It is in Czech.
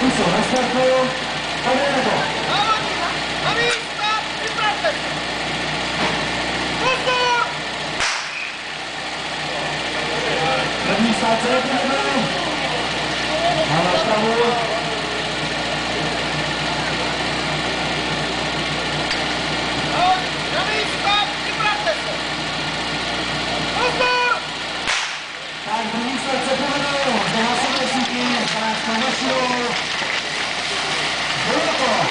jsou na startu, a jdeme to. Na místa, vypravte se! Pozor! První sáce neprve. A na pravu. Na místa, vypravte se! Pozor! Tak první sáce povedou. Zde hlasové síti, 12 na vašu. Bylo to.